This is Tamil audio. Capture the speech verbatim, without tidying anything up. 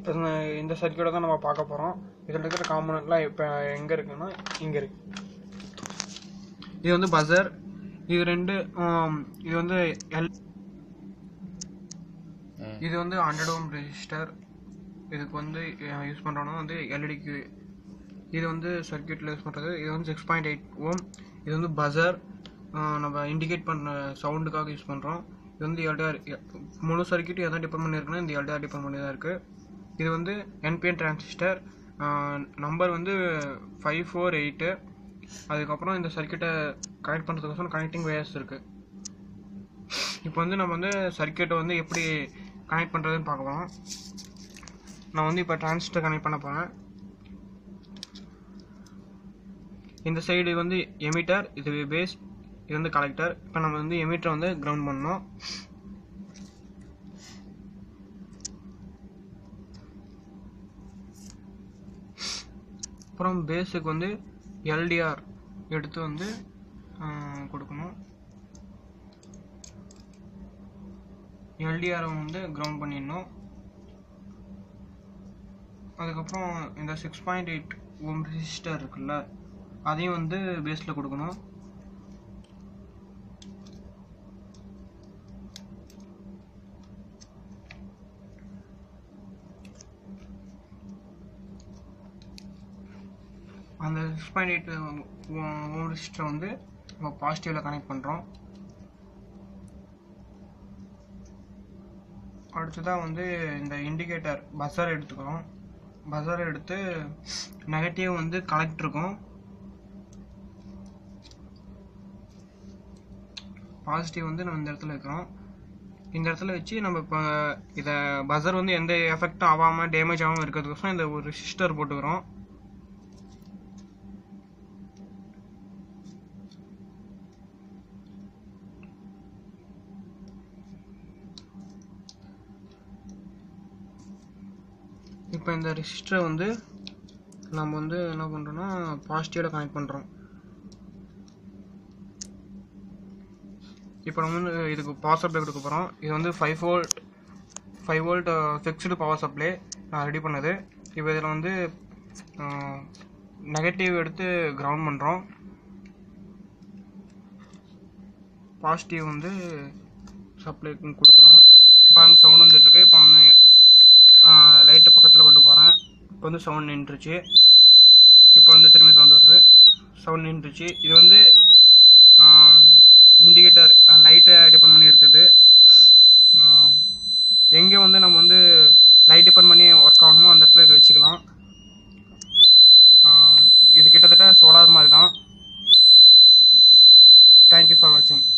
இந்த சர்க்கியூட்டை தான் நம்ம பார்க்க போகிறோம். இதில் இருக்கிற காம்பனண்ட்லாம் இப்போ எங்கே இருக்குன்னா இங்கே இருக்கு. இது வந்து பஸர். இது ரெண்டு இது வந்து எல் இது வந்து ஹண்ட்ரட் ஓம் ரெஜிஸ்டர். இதுக்கு வந்து யூஸ் பண்ணுறோன்னா வந்து எல்இடிக்கு இது வந்து சர்க்கியூட்டில் யூஸ் பண்ணுறது. இது வந்து சிக்ஸ் பாயிண்ட் எயிட் ஓம். இது வந்து பஸர், நம்ம இண்டிகேட் பண்ணுற சவுண்டுக்காக யூஸ் பண்ணுறோம். இது வந்து எல்டிஆர் முழு சர்க்கியூட் எதாவது டிபெண்ட் பண்ணியிருக்குன்னா இந்த எல்டிஆர் டிபெண்ட் பண்ணி தான் இருக்குது. இது வந்து என்பிஎன் டிரான்சிஸ்டர், நம்பர் வந்து ஃபைவ் ஃபோர் எயிட்டு. அதுக்கப்புறம் இந்த சர்க்கியூட்டை கனெக்ட் பண்ணுறதுக்கோசரம் கனெக்டிங் வயர்ஸ் இருக்குது. இப்போ வந்து நம்ம வந்து சர்க்கியூட்டை வந்து எப்படி கனெக்ட் பண்ணுறதுன்னு பார்க்கலாம். நான் வந்து இப்போ டிரான்சிஸ்டர் கனெக்ட் பண்ண போகிறேன். இந்த சைடு வந்து எமிட்டர், இது பேஸ், இது வந்து கலெக்டர். இப்போ நம்ம வந்து எமிட்டரை வந்து கிரவுண்ட் பண்ணோம். அப்புறம் பேஸுக்கு வந்து எல்டிஆர் எடுத்து வந்து கொடுக்கணும். எல்டிஆரை வந்து கிரவுண்ட் பண்ணிடணும். அதுக்கப்புறம் இந்த six point eight ohm resistor இருக்குல்ல, அதையும் வந்து பேஸில் கொடுக்கணும். அந்த six point eight ohm resistor வந்து நம்ம பாசிட்டிவில் கனெக்ட் பண்ணுறோம். அடுத்ததாக வந்து இந்த இண்டிகேட்டர் பஸர் எடுத்துக்கிறோம். பஸர் எடுத்து நெகட்டிவ் வந்து கலெக்ட் இருக்கும், பாசிட்டிவ் வந்து நம்ம இந்த இடத்துல வைக்கிறோம். இந்த இடத்துல வச்சு நம்ம இப்போ இதை பஸர் வந்து எந்த எஃபெக்டும் ஆகாமல் டேமேஜ் ஆகாமல் இருக்கிறதுக்கோசரம் இந்த ஒரு ரெசிஸ்டர் போட்டுக்கிறோம். இப்போ இந்த ரெசிஸ்டரை வந்து நம்ம வந்து என்ன பண்ணுறோன்னா பாசிட்டிவில் கனெக்ட் பண்ணுறோம். இப்போ நம்ம வந்து இதுக்கு பவர் சப்ளை கொடுக்க போகிறோம். இது வந்து five volt five volt fixed power supply நான் ரெடி பண்ணது. இப்போ இதில் வந்து நெகட்டிவ் எடுத்து கிரவுண்ட் பண்ணுறோம். பாசிட்டிவ் வந்து சப்ளை கொடுக்குறோம். இப்போ அங்கே சவுண்ட் வந்துட்டுருக்கு. இப்போ வந்து லைட்டை பக்கத்தில் கொண்டு போகிறேன். இப்போ வந்து சவுண்ட் நின்றுச்சு. இப்போ வந்து திரும்பி சவுண்ட் வருது. சவுண்ட் நின்றுச்சு. இது வந்து இண்டிகேட்டர் லைட்டை டிபெண்ட் பண்ணி இருக்குது. எங்கே வந்து நம்ம வந்து லைட் டிபெண்ட் பண்ணி ஒர்க் ஆகணுமோ அந்த இடத்துல இது வச்சுக்கலாம். இது கிட்டத்தட்ட சோலார் மாதிரி தான். தேங்க்யூ ஃபார் வாட்சிங்.